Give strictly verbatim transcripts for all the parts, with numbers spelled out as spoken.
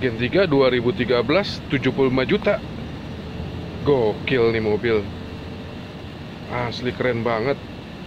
Gen tiga dua ribu tiga belas tujuh puluh lima juta. Gokil nih mobil. Asli keren banget.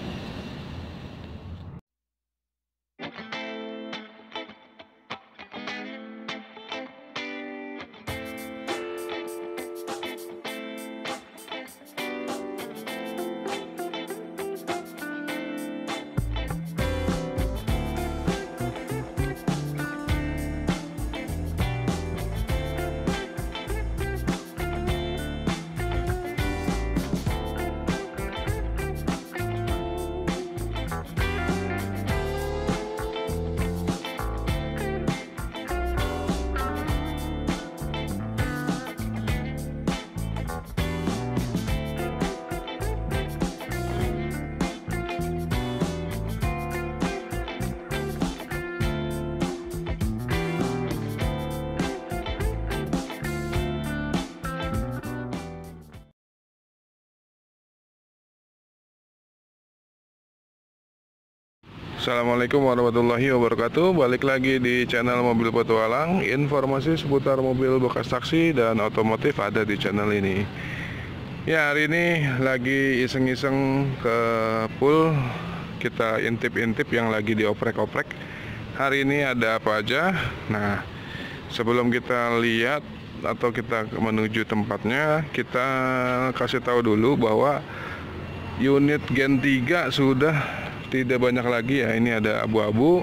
Assalamualaikum warahmatullahi wabarakatuh. Balik lagi di channel Mobil Petualang. Informasi seputar mobil bekas taksi dan otomotif ada di channel ini. Ya, hari ini lagi iseng-iseng ke pool. Kita intip-intip yang lagi dioprek-oprek. Hari ini ada apa aja. Nah, sebelum kita lihat atau kita menuju tempatnya, kita kasih tahu dulu bahwa unit Gen tiga sudah tidak banyak lagi ya. Ini ada abu-abu,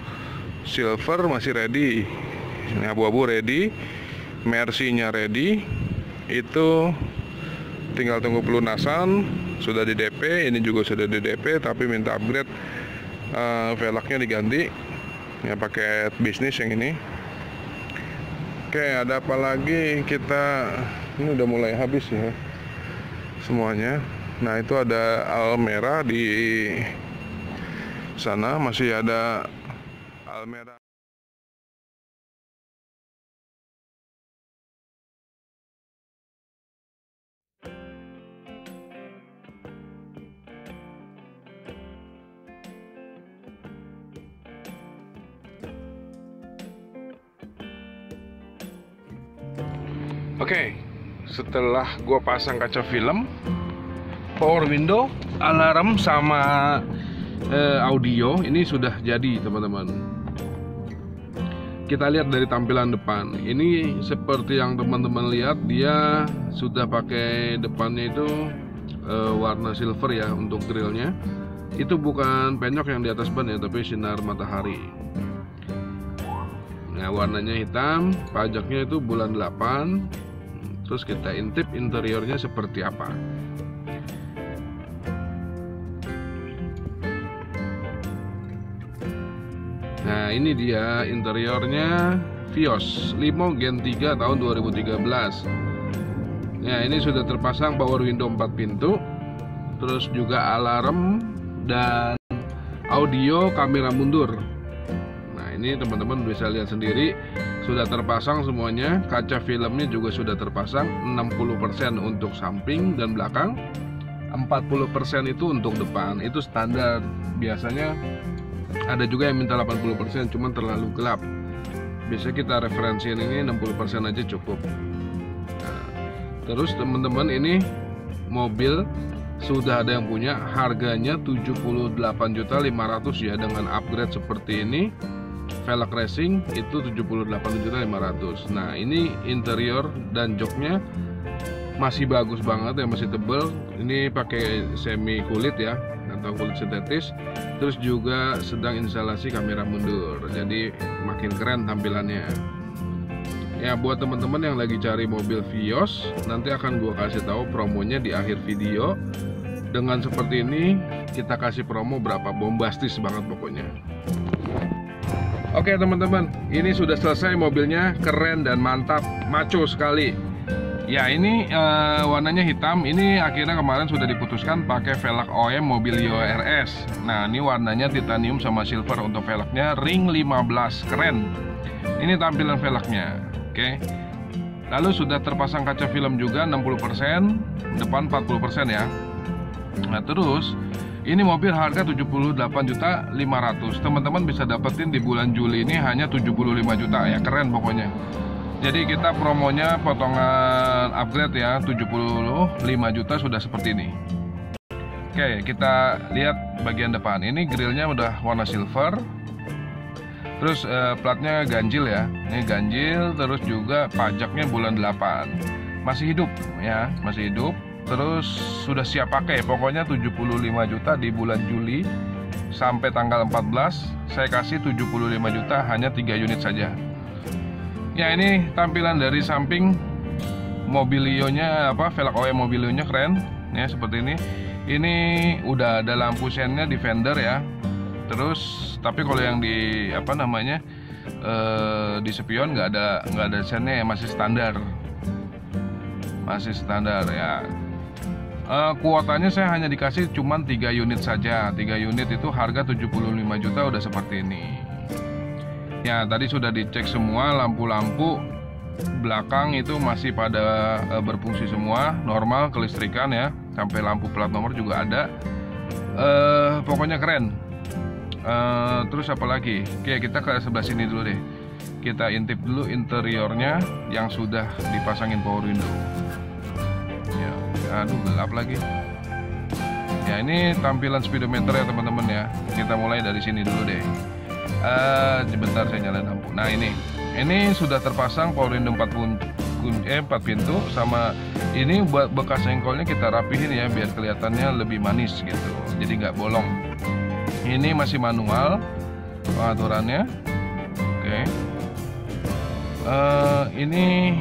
silver masih ready. Ini abu-abu ready, Mercy-nya ready. Itu tinggal tunggu pelunasan. Sudah di D P, ini juga sudah di D P, tapi minta upgrade, uh, velgnya diganti. Ya, paket bisnis yang ini. Oke, ada apa lagi? Kita ini udah mulai habis ya semuanya. Nah, itu ada Almera di sana, masih ada Almera. Oke, setelah gua pasang kaca film, power window, alarm sama Uh, audio ini sudah jadi, teman-teman. Kita lihat dari tampilan depan. Ini seperti yang teman-teman lihat, dia sudah pakai depannya itu uh, warna silver ya untuk grillnya. Itu bukan penyok yang di atas ban ya, tapi sinar matahari. Nah, warnanya hitam. Pajaknya itu bulan delapan. Terus kita intip interiornya seperti apa. Nah, ini dia interiornya Vios Limo Gen tiga tahun dua ribu tiga belas. Nah, ini sudah terpasang power window empat pintu, terus juga alarm dan audio kamera mundur. Nah, ini teman-teman bisa lihat sendiri, sudah terpasang semuanya. Kaca filmnya juga sudah terpasang, enam puluh persen untuk samping dan belakang, empat puluh persen itu untuk depan. Itu standar. Biasanya ada juga yang minta delapan puluh persen, cuman terlalu gelap. Biasanya kita referensiin ini enam puluh persen aja cukup. Nah, terus teman-teman, ini mobil sudah ada yang punya, harganya tujuh puluh delapan juta lima ratus ya, dengan upgrade seperti ini. Velg racing itu tujuh puluh delapan juta lima ratus. Nah, ini interior dan joknya masih bagus banget ya, masih tebel. Ini pakai semi kulit ya, atau kulit sintetis. Terus juga sedang instalasi kamera mundur, jadi makin keren tampilannya. Ya, buat teman-teman yang lagi cari mobil Vios, nanti akan gua kasih tahu promonya di akhir video. Dengan seperti ini kita kasih promo berapa bombastis banget pokoknya. Oke teman-teman, ini sudah selesai mobilnya, keren dan mantap, maco sekali. Ya, ini uh, warnanya hitam. Ini akhirnya kemarin sudah diputuskan pakai velg O E M Mobilio R S. Nah, ini warnanya titanium sama silver untuk velgnya, ring lima belas, keren. Ini tampilan velgnya. Oke. Lalu sudah terpasang kaca film juga enam puluh persen, depan empat puluh persen ya. Nah, terus ini mobil harga tujuh puluh delapan juta lima ratus. Teman-teman bisa dapetin di bulan Juli ini hanya tujuh puluh lima juta ya, keren pokoknya. Jadi kita promonya potongan upgrade ya, tujuh puluh lima juta sudah seperti ini. Oke, kita lihat bagian depan. Ini grillnya udah warna silver. Terus eh, platnya ganjil ya. Ini ganjil, terus juga pajaknya bulan delapan. Masih hidup ya, masih hidup. Terus sudah siap pakai. Pokoknya tujuh puluh lima juta di bulan Juli sampai tanggal empat belas. Saya kasih tujuh puluh lima juta, hanya tiga unit saja. Ya, ini tampilan dari samping mobilionya, apa velg O E mobilionya keren ya, seperti ini. Ini udah ada lampu sennya di fender ya. Terus tapi kalau yang di apa namanya eh, di spion nggak ada nggak ada sennya ya, masih standar, masih standar ya. Eh, kuotanya saya hanya dikasih cuman tiga unit saja. tiga unit itu harga tujuh puluh lima juta, udah seperti ini. Ya, tadi sudah dicek semua, lampu-lampu belakang itu masih pada e, berfungsi semua, normal, kelistrikan ya, sampai lampu plat nomor juga ada. E, pokoknya keren. E, terus apa lagi? Oke, kita ke sebelah sini dulu deh. Kita intip dulu interiornya yang sudah dipasangin power window. Ya, aduh gelap lagi. Ya, ini tampilan speedometer ya teman-teman ya. Kita mulai dari sini dulu deh. Uh, sebentar saya nyalain lampu. Nah, ini ini sudah terpasang power window empat pintu, sama ini buat bekas engkolnya kita rapihin ya biar kelihatannya lebih manis gitu, jadi nggak bolong. Ini masih manual pengaturannya. Oke, okay. uh, ini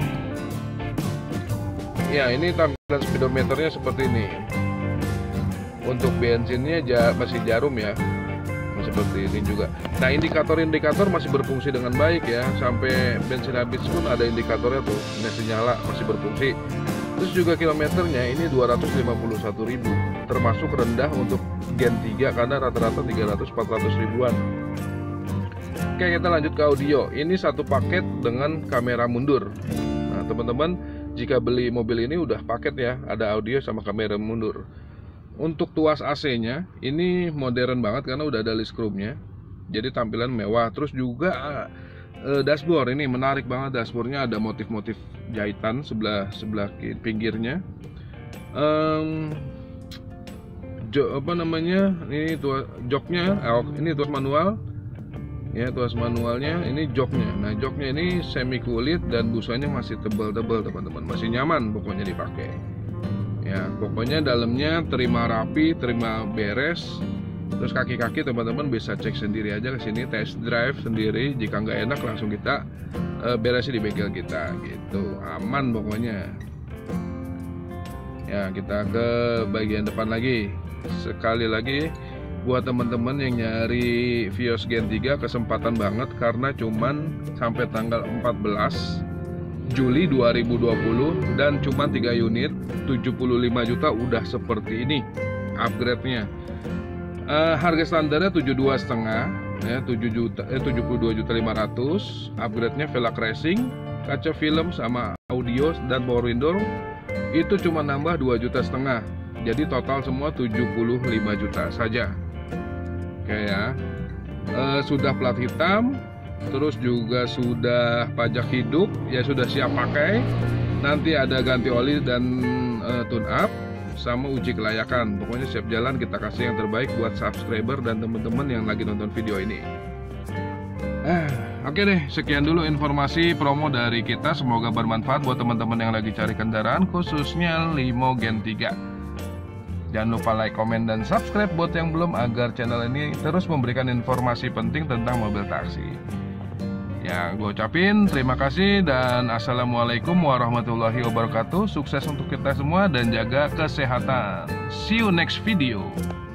ya ini tampilan speedometernya seperti ini. Untuk bensinnya ja, masih jarum ya, seperti ini juga. Nah, indikator-indikator masih berfungsi dengan baik ya. Sampai bensin habis pun ada indikatornya tuh, masih nyala, masih berfungsi. Terus juga kilometernya ini dua ratus lima puluh satu ribu, termasuk rendah untuk Gen tiga karena rata-rata tiga ratus sampai empat ratus ribuan. Oke, kita lanjut ke audio. Ini satu paket dengan kamera mundur. Nah, teman-teman, jika beli mobil ini udah paket ya, ada audio sama kamera mundur. Untuk tuas A C-nya ini modern banget karena udah ada list chrome-nya. Jadi tampilan mewah. Terus juga eh, dashboard ini menarik banget. Dashboardnya ada motif-motif jahitan sebelah sebelah pinggirnya. Um, jo, apa namanya? Ini tuas joknya, ini tuas manual. Ya, tuas manualnya, ini joknya. Nah, joknya ini semi kulit dan busanya masih tebal-tebal teman-teman. Masih nyaman pokoknya dipakai. Ya, pokoknya dalamnya terima rapi, terima beres. Terus kaki-kaki teman-teman bisa cek sendiri aja ke sini, test drive sendiri. Jika nggak enak langsung kita uh, beresin di bengkel kita, gitu. Aman pokoknya. Ya, kita ke bagian depan lagi. Sekali lagi, buat teman-teman yang nyari Vios Gen tiga, kesempatan banget karena cuman sampai tanggal empat belas Juli dua ribu dua puluh dan cuma tiga unit, tujuh puluh lima juta udah seperti ini upgrade-nya. Uh, harga standarnya tujuh puluh dua setengah ya, tujuh juta eh tujuh puluh dua juta lima ratus. Upgrade-nya velg racing, kaca film sama audio dan power window itu cuma nambah dua juta setengah. Jadi total semua tujuh puluh lima juta saja. Oke ya. Uh, sudah plat hitam. Terus juga sudah pajak hidup, ya sudah siap pakai. Nanti ada ganti oli dan uh, tune up sama uji kelayakan. Pokoknya siap jalan, kita kasih yang terbaik buat subscriber dan teman-teman yang lagi nonton video ini. Ah, oke deh, sekian dulu informasi promo dari kita. Semoga bermanfaat buat teman-teman yang lagi cari kendaraan, khususnya Limo Gen tiga. Jangan lupa like, komen, dan subscribe buat yang belum, agar channel ini terus memberikan informasi penting tentang mobil taksi. Ya, gue ucapin terima kasih dan assalamualaikum warahmatullahi wabarakatuh. Sukses untuk kita semua dan jaga kesehatan. See you next video.